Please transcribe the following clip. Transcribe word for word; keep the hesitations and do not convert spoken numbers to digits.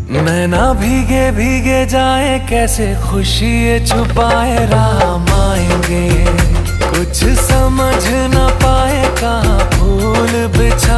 नैना भीगे भीगे जाए, कैसे खुशी ये छुपाए, राम आएंगे कुछ समझ न पाए, कहाँ फूल बिछा